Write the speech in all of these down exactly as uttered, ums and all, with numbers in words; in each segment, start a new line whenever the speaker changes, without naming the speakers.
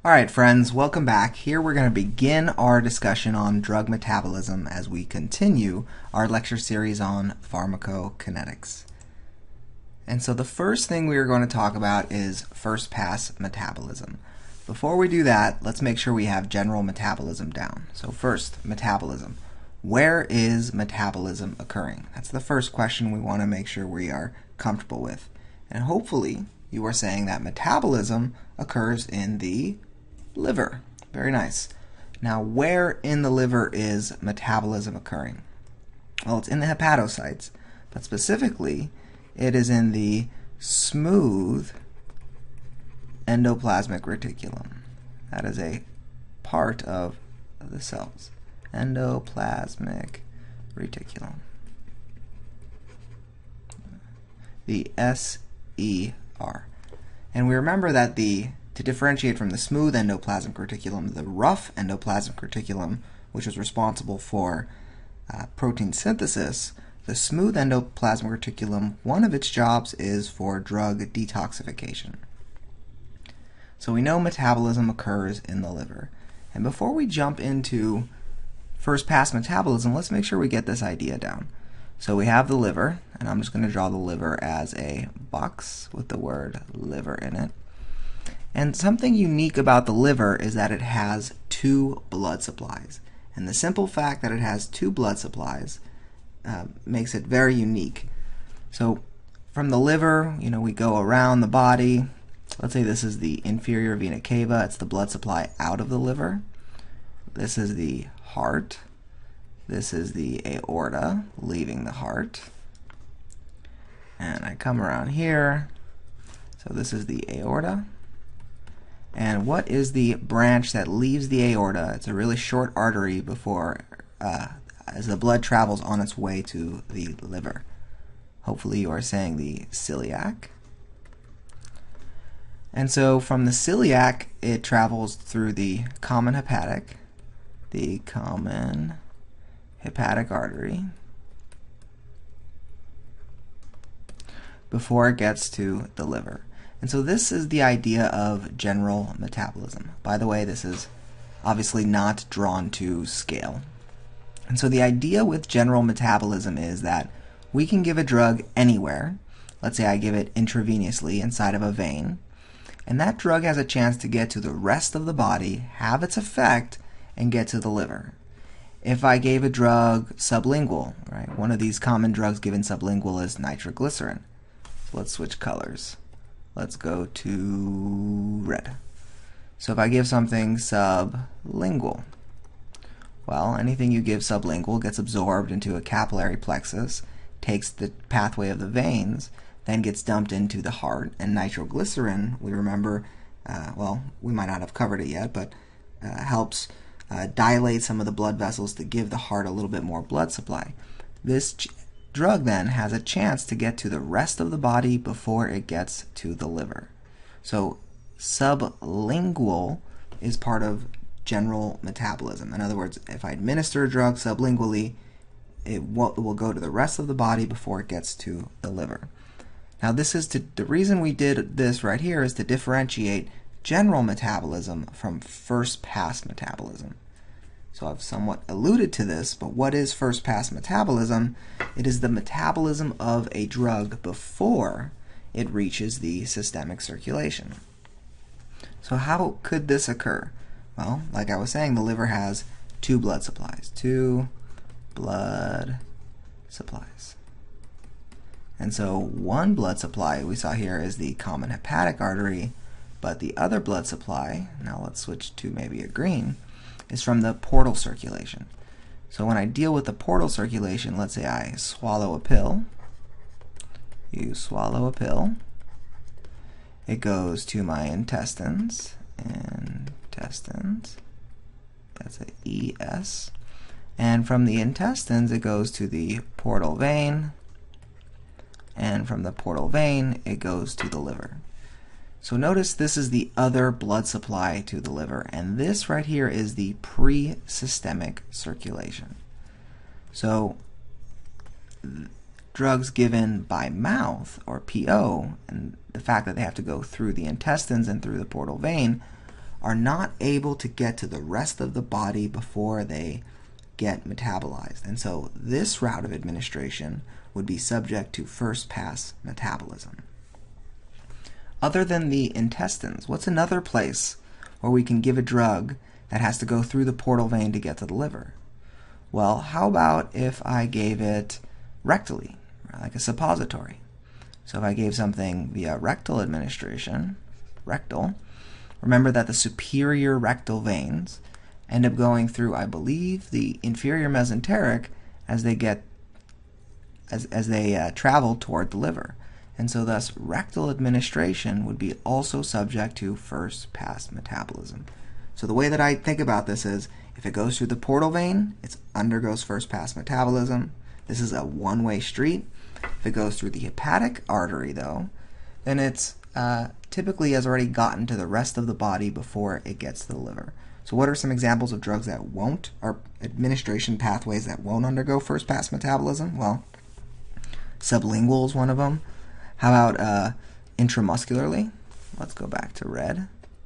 Alright friends, welcome back. Here we're going to begin our discussion on drug metabolism as we continue our lecture series on pharmacokinetics. And so the first thing we are going to talk about is first pass metabolism. Before we do that, let's make sure we have general metabolism down. So first, metabolism. Where is metabolism occurring? That's the first question we want to make sure we are comfortable with. And hopefully you are saying that metabolism occurs in the liver. Very nice. Now, where in the liver is metabolism occurring? Well, it's in the hepatocytes, but specifically, it is in the smooth endoplasmic reticulum. That is a part of the cells. Endoplasmic reticulum. The S E R. And we remember that the to differentiate from the smooth endoplasmic reticulum, the rough endoplasmic reticulum, which is responsible for uh, protein synthesis, the smooth endoplasmic reticulum, one of its jobs is for drug detoxification. So we know metabolism occurs in the liver. And before we jump into first pass metabolism, let's make sure we get this idea down. So we have the liver, and I'm just going to draw the liver as a box with the word liver in it. And something unique about the liver is that it has two blood supplies. And the simple fact that it has two blood supplies uh, makes it very unique. So from the liver, you know, we go around the body. Let's say this is the inferior vena cava. It's the blood supply out of the liver. This is the heart. This is the aorta, leaving the heart. And I come around here. So this is the aorta. And what is the branch that leaves the aorta? It's a really short artery before, uh, as the blood travels on its way to the liver. Hopefully you are saying the celiac. And so from the celiac, it travels through the common hepatic, the common hepatic artery, before it gets to the liver. And so this is the idea of general metabolism. By the way, this is obviously not drawn to scale. And so the idea with general metabolism is that we can give a drug anywhere. Let's say I give it intravenously inside of a vein, and that drug has a chance to get to the rest of the body, have its effect, and get to the liver. If I gave a drug sublingual, right, one of these common drugs given sublingual is nitroglycerin. So let's switch colors. Let's go to red. So if I give something sublingual, well, anything you give sublingual gets absorbed into a capillary plexus, takes the pathway of the veins, then gets dumped into the heart. And nitroglycerin, we remember, uh, well, we might not have covered it yet, but uh, helps uh, dilate some of the blood vessels to give the heart a little bit more blood supply. This drug then has a chance to get to the rest of the body before it gets to the liver. So sublingual is part of general metabolism. In other words, if I administer a drug sublingually, it will, it will go to the rest of the body before it gets to the liver. Now this is to, the reason we did this right here is to differentiate general metabolism from first pass metabolism. So I've somewhat alluded to this, but what is first pass metabolism? It is the metabolism of a drug before it reaches the systemic circulation. So how could this occur? Well, like I was saying, the liver has two blood supplies. Two blood supplies. And so one blood supply we saw here is the common hepatic artery, but the other blood supply, now let's switch to maybe a green, is from the portal circulation. So when I deal with the portal circulation, let's say I swallow a pill. You swallow a pill. It goes to my intestines. Intestines. That's a E S. And from the intestines, it goes to the portal vein. And from the portal vein, it goes to the liver. So notice this is the other blood supply to the liver, and this right here is the pre-systemic circulation. So drugs given by mouth, or P O, and the fact that they have to go through the intestines and through the portal vein, are not able to get to the rest of the body before they get metabolized. And so this route of administration would be subject to first-pass metabolism. Other than the intestines, what's another place where we can give a drug that has to go through the portal vein to get to the liver? Well, how about if I gave it rectally, like a suppository? So if I gave something via rectal administration, rectal, remember that the superior rectal veins end up going through, I believe, the inferior mesenteric as they get as, as they uh, travel toward the liver. And so thus rectal administration would be also subject to first pass metabolism. So the way that I think about this is, if it goes through the portal vein, it undergoes first pass metabolism. This is a one-way street. If it goes through the hepatic artery, though, then it's uh, typically has already gotten to the rest of the body before it gets to the liver. So what are some examples of drugs that won't, or administration pathways that won't undergo first pass metabolism? Well, sublingual is one of them. How about uh, intramuscularly? Let's go back to red.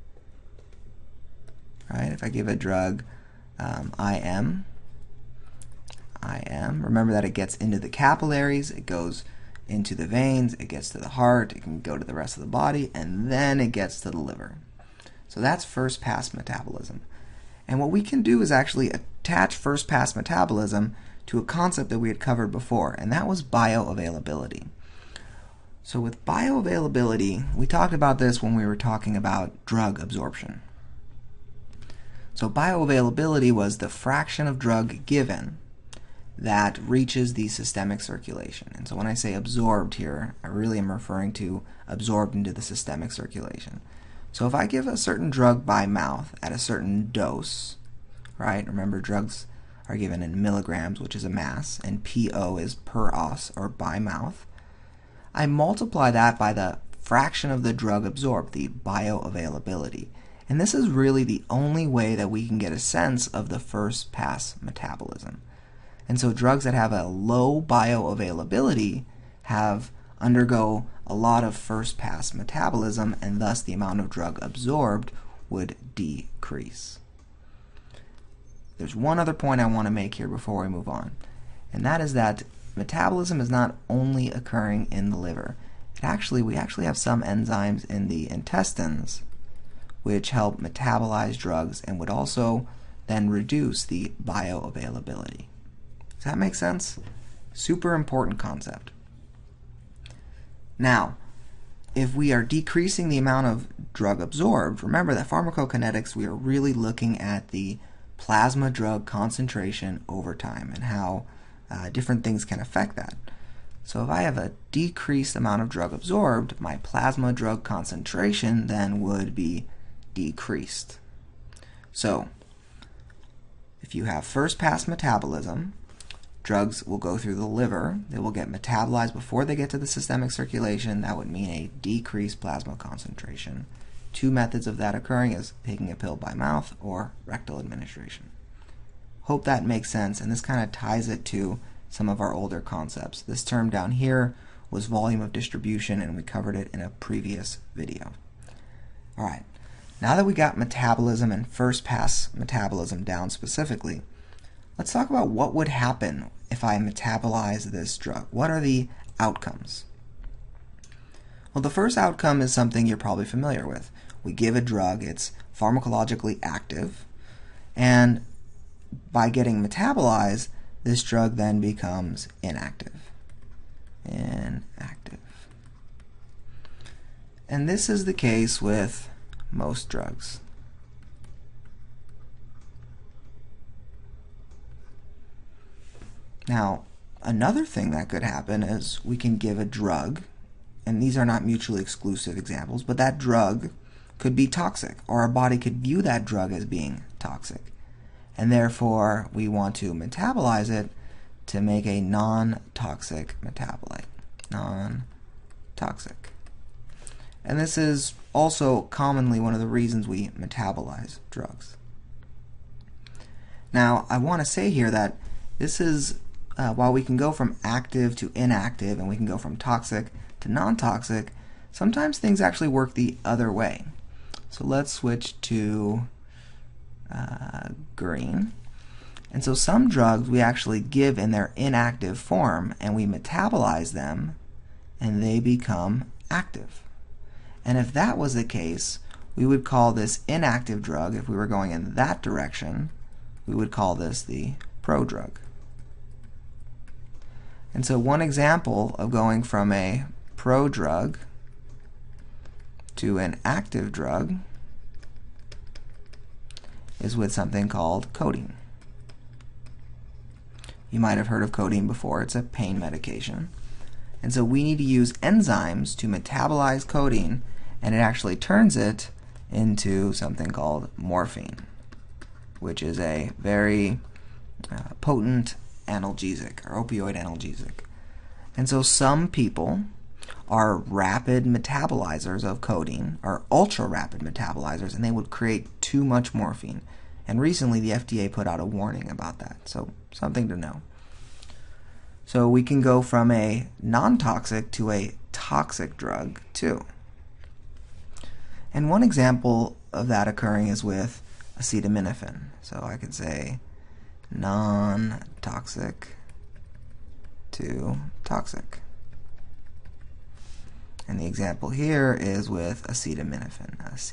Right, if I give a drug um, I M, I M, remember that it gets into the capillaries, it goes into the veins, it gets to the heart, it can go to the rest of the body, and then it gets to the liver. So that's first pass metabolism. And what we can do is actually attach first pass metabolism to a concept that we had covered before, and that was bioavailability. So with bioavailability, we talked about this when we were talking about drug absorption. So bioavailability was the fraction of drug given that reaches the systemic circulation. And so when I say absorbed here, I really am referring to absorbed into the systemic circulation. So if I give a certain drug by mouth at a certain dose, right? Remember, drugs are given in milligrams, which is a mass, and P O is per os, or by mouth. I multiply that by the fraction of the drug absorbed, the bioavailability. And this is really the only way that we can get a sense of the first pass metabolism. And so drugs that have a low bioavailability have undergo a lot of first pass metabolism, and thus the amount of drug absorbed would decrease. There's one other point I want to make here before we move on, and that is that metabolism is not only occurring in the liver. It actually, we actually have some enzymes in the intestines which help metabolize drugs and would also then reduce the bioavailability. Does that make sense? Super important concept. Now, if we are decreasing the amount of drug absorbed, remember that pharmacokinetics, we are really looking at the plasma drug concentration over time and how uh, different things can affect that. So if I have a decreased amount of drug absorbed, my plasma drug concentration then would be decreased. So if you have first pass metabolism, drugs will go through the liver, they will get metabolized before they get to the systemic circulation. That would mean a decreased plasma concentration. Two methods of that occurring is taking a pill by mouth or rectal administration. Hope that makes sense, and this kind of ties it to some of our older concepts. This term down here was volume of distribution, and we covered it in a previous video. Alright, now that we got metabolism and first pass metabolism down specifically, let's talk about what would happen if I metabolize this drug. What are the outcomes? Well, the first outcome is something you're probably familiar with. We give a drug, it's pharmacologically active, and by getting metabolized, this drug then becomes inactive. Inactive. And this is the case with most drugs. Now, another thing that could happen is we can give a drug, and these are not mutually exclusive examples, but that drug could be toxic, or our body could view that drug as being toxic. And therefore, we want to metabolize it to make a non-toxic metabolite. Non-toxic. And this is also commonly one of the reasons we metabolize drugs. Now, I want to say here that this is, uh, while we can go from active to inactive, and we can go from toxic to non-toxic, sometimes things actually work the other way. So let's switch to uh, green. And so some drugs we actually give in their inactive form, and we metabolize them, and they become active. And if that was the case, we would call this inactive drug, if we were going in that direction, we would call this the prodrug. And so one example of going from a prodrug to an active drug is with something called codeine. You might have heard of codeine before. It's a pain medication. And so we need to use enzymes to metabolize codeine, and it actually turns it into something called morphine, which is a very uh, potent analgesic, or opioid analgesic. And so some people are rapid metabolizers of codeine, or ultra rapid metabolizers, and they would create too much morphine. And recently the F D A put out a warning about that, so something to know. So we can go from a non-toxic to a toxic drug too. And one example of that occurring is with acetaminophen. So I could say non-toxic to toxic. And the example here is with acetaminophen.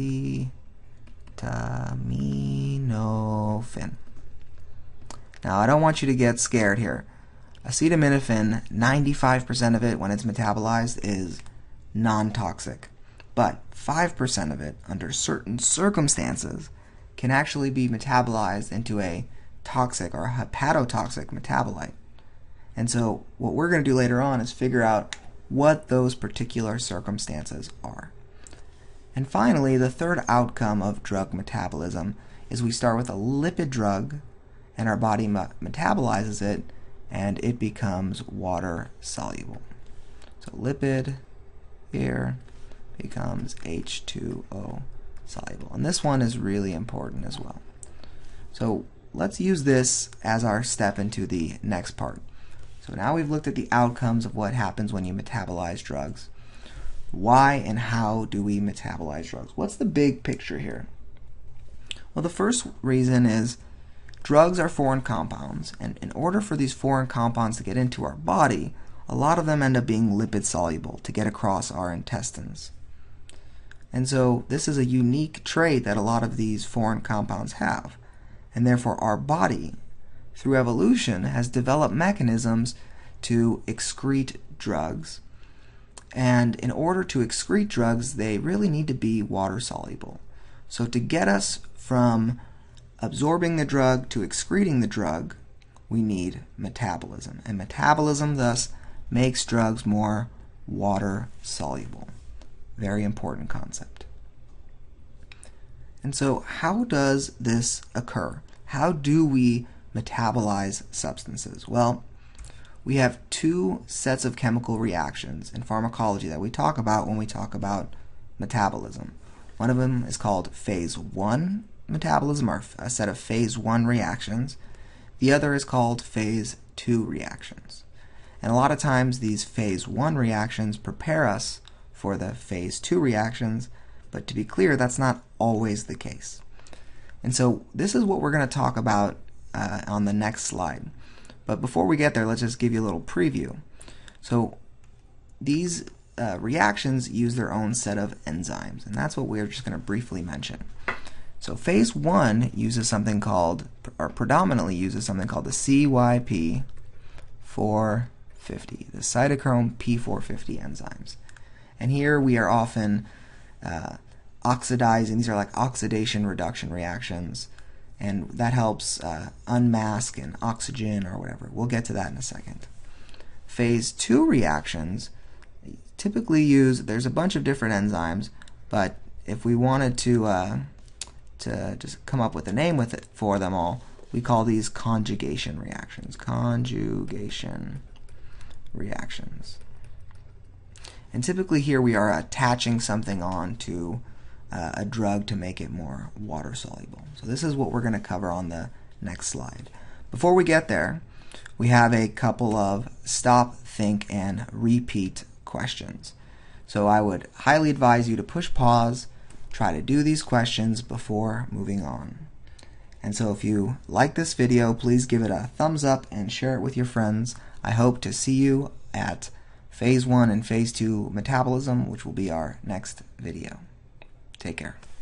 Acetaminophen. Now I don't want you to get scared here. Acetaminophen, ninety-five percent of it when it's metabolized is non-toxic. But five percent of it, under certain circumstances, can actually be metabolized into a toxic or hepatotoxic metabolite. And so what we're going to do later on is figure out what those particular circumstances are. And finally, the third outcome of drug metabolism is we start with a lipid drug, and our body me metabolizes it, and it becomes water soluble. So lipid here becomes H two O soluble. And this one is really important as well. So let's use this as our step into the next part. So now we've looked at the outcomes of what happens when you metabolize drugs. Why and how do we metabolize drugs? What's the big picture here? Well, the first reason is drugs are foreign compounds, and in order for these foreign compounds to get into our body, a lot of them end up being lipid soluble to get across our intestines. And so this is a unique trait that a lot of these foreign compounds have, and therefore our body, through evolution, has developed mechanisms to excrete drugs. And in order to excrete drugs, they really need to be water soluble. So to get us from absorbing the drug to excreting the drug, we need metabolism. And metabolism thus makes drugs more water soluble. Very important concept. And so how does this occur? How do we metabolize substances? Well, we have two sets of chemical reactions in pharmacology that we talk about when we talk about metabolism. One of them is called phase one metabolism, or a set of phase one reactions. The other is called phase two reactions. And a lot of times these phase one reactions prepare us for the phase two reactions, but to be clear, that's not always the case. And so this is what we're going to talk about uh, on the next slide. But before we get there, let's just give you a little preview. So these uh, reactions use their own set of enzymes, and that's what we're just going to briefly mention. So phase one uses something called, or predominantly uses something called the C Y P four fifty, the cytochrome P four fifty enzymes. And here we are often uh, oxidizing, these are like oxidation reduction reactions, and that helps uh, unmask an oxygen or whatever. We'll get to that in a second. Phase two reactions typically use, there's a bunch of different enzymes, but if we wanted to uh, to just come up with a name with it for them all, we call these conjugation reactions. Conjugation reactions. And typically here we are attaching something on to uh, a drug to make it more water soluble. So this is what we're going to cover on the next slide. Before we get there, we have a couple of stop, think, and repeat questions. So I would highly advise you to push pause, try to do these questions before moving on. And so if you like this video, please give it a thumbs up and share it with your friends. I hope to see you at Phase one and Phase two Metabolism, which will be our next video. Take care.